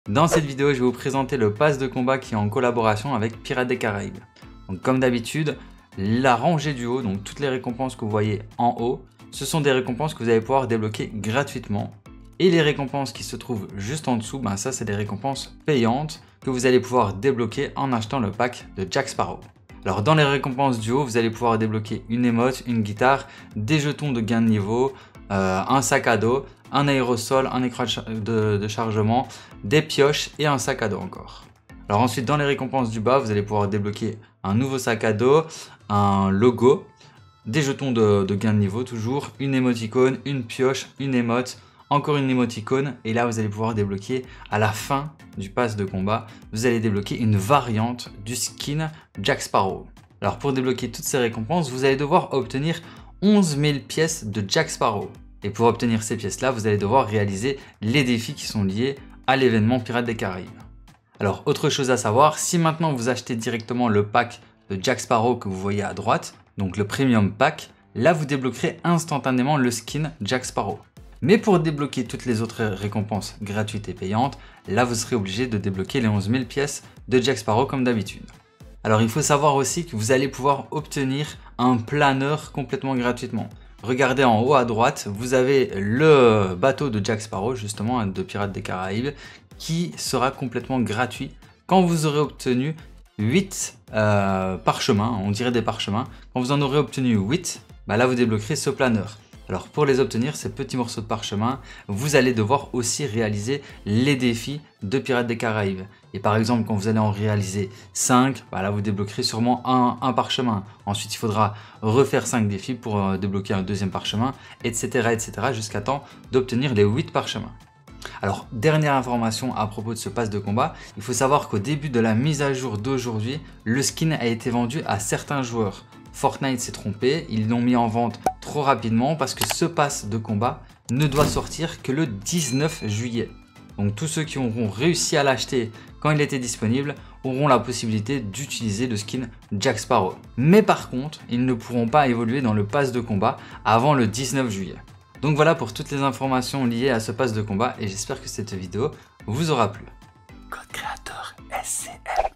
Dans cette vidéo, je vais vous présenter le pass de combat qui est en collaboration avec Pirates des Caraïbes. Donc, comme d'habitude, la rangée du haut, donc toutes les récompenses que vous voyez en haut, ce sont des récompenses que vous allez pouvoir débloquer gratuitement. Et les récompenses qui se trouvent juste en dessous, ça c'est des récompenses payantes que vous allez pouvoir débloquer en achetant le pack de Jack Sparrow. Alors dans les récompenses du haut, vous allez pouvoir débloquer une émote, une guitare, des jetons de gain de niveau, un sac à dos, un aérosol, un écran de chargement, des pioches et un sac à dos encore. Alors ensuite dans les récompenses du bas, vous allez pouvoir débloquer un nouveau sac à dos, un logo, des jetons de gain de niveau toujours, une émoticône, une pioche, une émote, encore une émoticône, et là vous allez pouvoir débloquer à la fin du pass de combat, vous allez débloquer une variante du skin Jack Sparrow. Alors pour débloquer toutes ces récompenses, vous allez devoir obtenir 11 000 pièces de Jack Sparrow. Et pour obtenir ces pièces-là, vous allez devoir réaliser les défis qui sont liés à l'événement Pirates des Caraïbes. Alors autre chose à savoir, si maintenant vous achetez directement le pack de Jack Sparrow que vous voyez à droite, donc le Premium Pack, là vous débloquerez instantanément le skin Jack Sparrow. Mais pour débloquer toutes les autres récompenses gratuites et payantes, là vous serez obligé de débloquer les 11 000 pièces de Jack Sparrow comme d'habitude. Alors il faut savoir aussi que vous allez pouvoir obtenir un planeur complètement gratuitement. Regardez en haut à droite, vous avez le bateau de Jack Sparrow, justement de Pirates des Caraïbes, qui sera complètement gratuit quand vous aurez obtenu 8 parchemins, on dirait des parchemins. Quand vous en aurez obtenu 8, là vous débloquerez ce planeur. Alors pour les obtenir, ces petits morceaux de parchemin, vous allez devoir aussi réaliser les défis de Pirates des Caraïbes. Et par exemple, quand vous allez en réaliser 5, là vous débloquerez sûrement un parchemin. Ensuite, il faudra refaire 5 défis pour débloquer un deuxième parchemin, etc. jusqu'à temps d'obtenir les 8 parchemins. Alors, dernière information à propos de ce pass de combat, il faut savoir qu'au début de la mise à jour d'aujourd'hui, le skin a été vendu à certains joueurs. Fortnite s'est trompé, ils l'ont mis en vente trop rapidement parce que ce pass de combat ne doit sortir que le 19 juillet. Donc tous ceux qui auront réussi à l'acheter quand il était disponible auront la possibilité d'utiliser le skin Jack Sparrow. Mais par contre, ils ne pourront pas évoluer dans le pass de combat avant le 19 juillet. Donc voilà pour toutes les informations liées à ce pass de combat et j'espère que cette vidéo vous aura plu. Code créateur SCM.